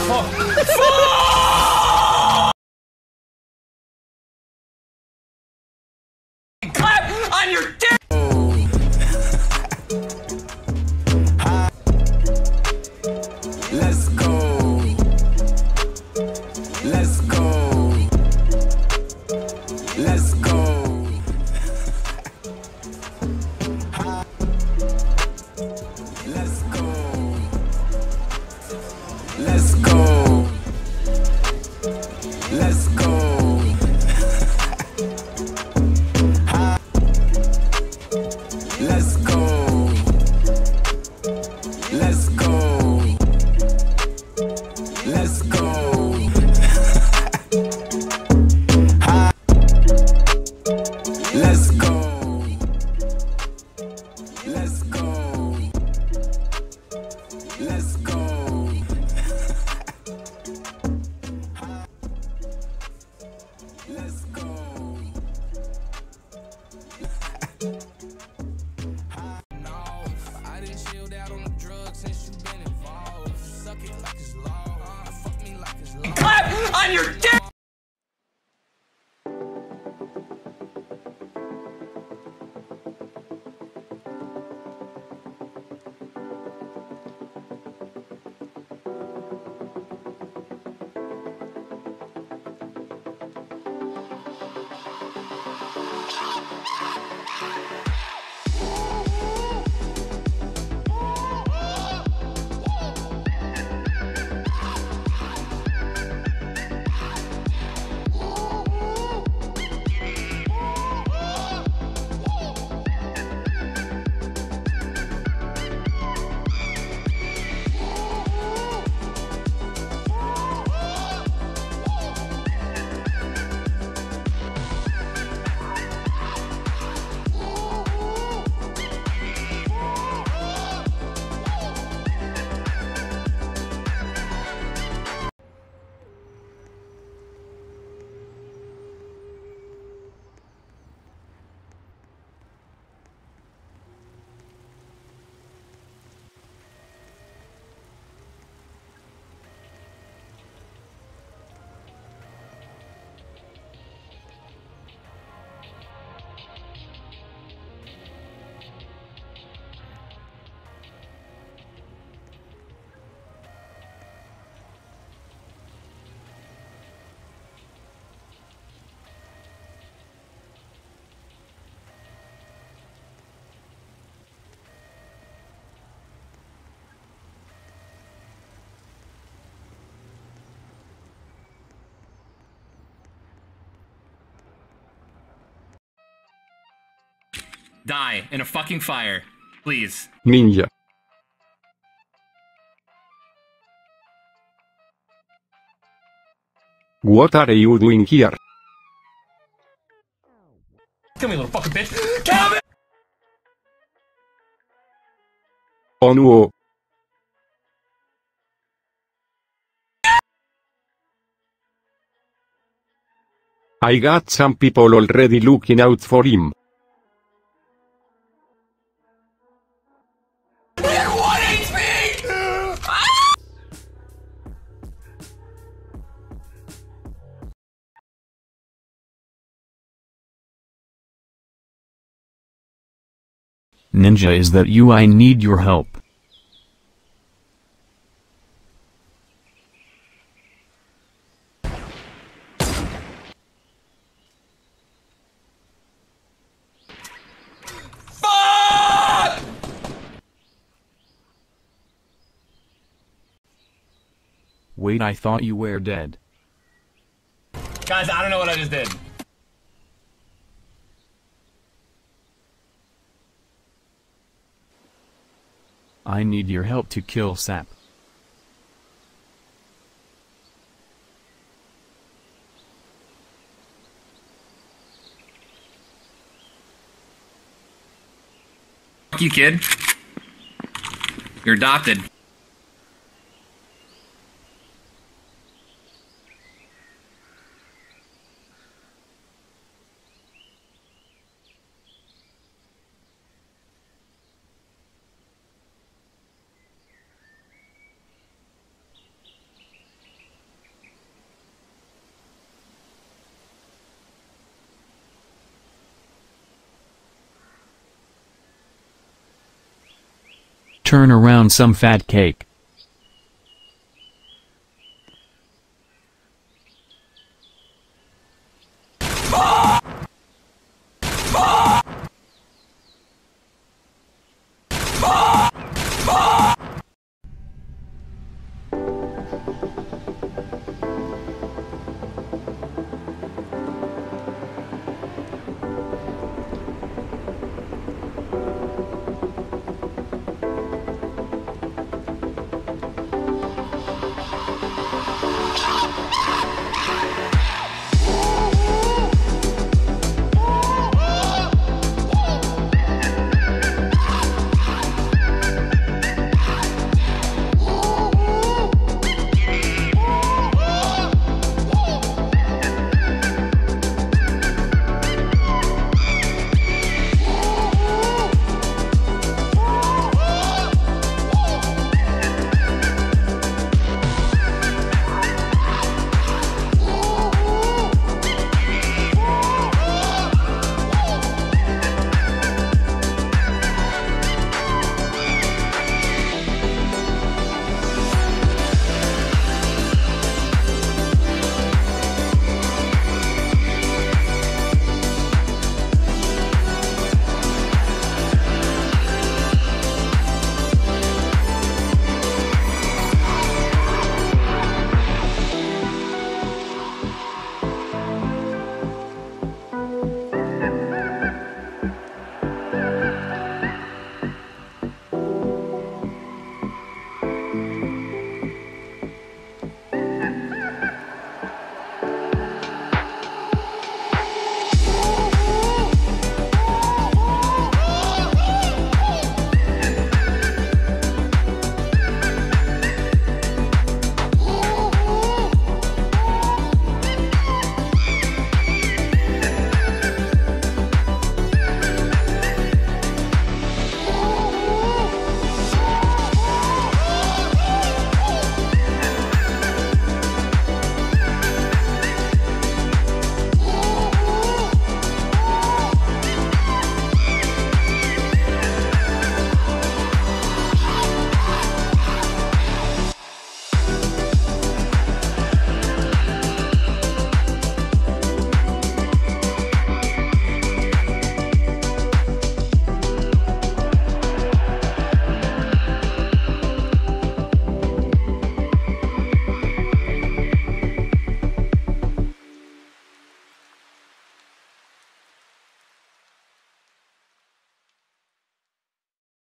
Clap on your dick! Let's go. Let's go. Let's go. Let's go. Let's go. Let's go. Let's go. Let's go. Let's go. Let's go. Let's go. Let's go. Let's go. No, I didn't shield out on the drugs since you been involved. Suck it like it's law. Fuck me like it's law. Clap on your dick! Die in a fucking fire, please. Ninja. What are you doing here? Kill me, little fucking bitch. Kill me! Oh no. I got some people already looking out for him. What HP? Ninja, is that you? I need your help. Fuck! Wait, I thought you were dead. Guys, I don't know what I just did. I need your help to kill Sap. Fuck you, kid. You're adopted. Turn around some fat cake.